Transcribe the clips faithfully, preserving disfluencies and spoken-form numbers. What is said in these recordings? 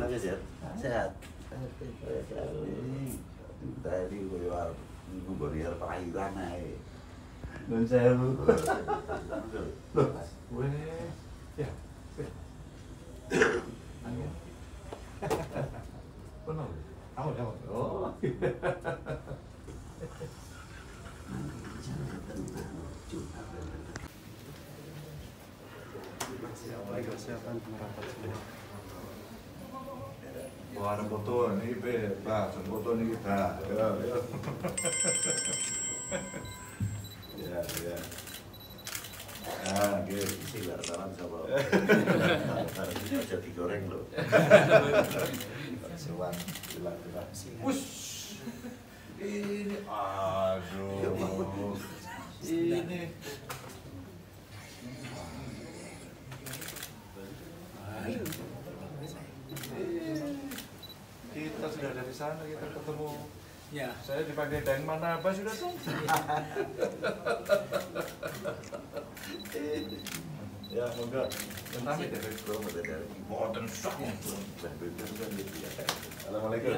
guys ya, sehat. Tadi gue war, gue beriar perairan aja. Nun sewu. Loh, gue ya. Angin. Benar. Kamu kamu. Oh. Mulai kesiapan merapat sudah. Wah, ada foto nih, bebas. Foto nih kita. Ya, ya. Ya, ya. Ah, gitu. Isi wartawan sama. Bisa digoreng loh. Sewan, gila, gila. Wush. Ini, aduh. Ini. Kita sudah dari sana, kita ketemu. Ya. Saya dipakai dayang mana apa sudah tuh? Ya, enggak. Nanti dari Gue mau dari Modern shock. Assalamualaikum.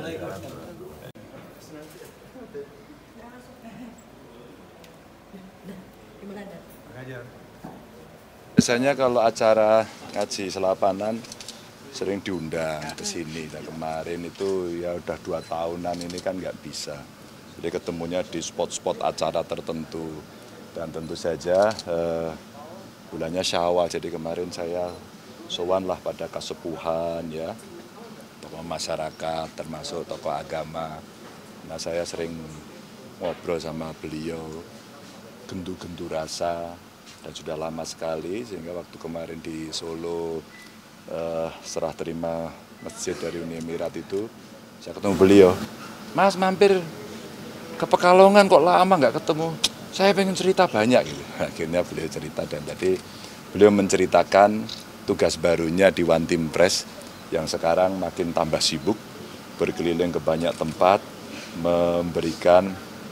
Biasanya kalau acara ngaji selapanan sering diundang ke sini. Nah, kemarin itu ya udah dua tahunan ini kan nggak bisa. Jadi ketemunya di spot-spot acara tertentu. Dan tentu saja eh, bulannya Syawal. Jadi kemarin saya sowan lah pada kesepuhan ya, tokoh masyarakat termasuk tokoh agama. Nah saya sering ngobrol sama beliau, gendu-gendu rasa, dan sudah lama sekali sehingga waktu kemarin di Solo eh, serah terima masjid dari Uni Emirat itu saya ketemu beliau, Mas mampir ke Pekalongan kok lama nggak ketemu, saya pengen cerita banyak gitu. Akhirnya beliau cerita dan tadi beliau menceritakan tugas barunya di One Team Press yang sekarang makin tambah sibuk, berkeliling ke banyak tempat, memberikan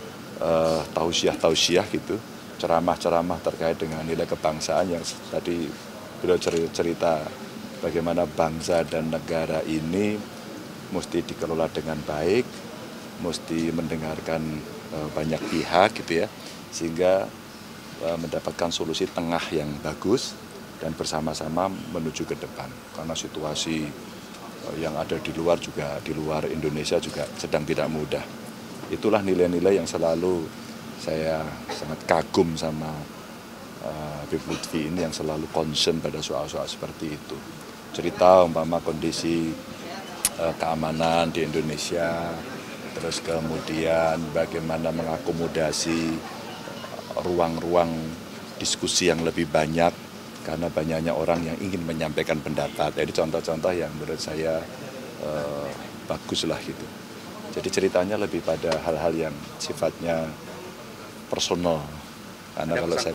uh, tausiah-tausiah gitu, ceramah-ceramah terkait dengan nilai kebangsaan yang tadi beliau cerita bagaimana bangsa dan negara ini mesti dikelola dengan baik, mesti mendengarkan uh, banyak pihak gitu ya, sehingga uh, mendapatkan solusi tengah yang bagus dan bersama-sama menuju ke depan. Karena situasi uh, yang ada di luar juga, di luar Indonesia juga sedang tidak mudah. Itulah nilai-nilai yang selalu saya sangat kagum sama uh, Habib Lutfi ini yang selalu concern pada soal-soal seperti itu. Cerita umpama kondisi uh, keamanan di Indonesia, terus kemudian bagaimana mengakomodasi ruang-ruang diskusi yang lebih banyak karena banyaknya orang yang ingin menyampaikan pendapat. Jadi contoh-contoh yang menurut saya uh, bagus lah gitu. Jadi ceritanya lebih pada hal-hal yang sifatnya personal. Karena kalau saya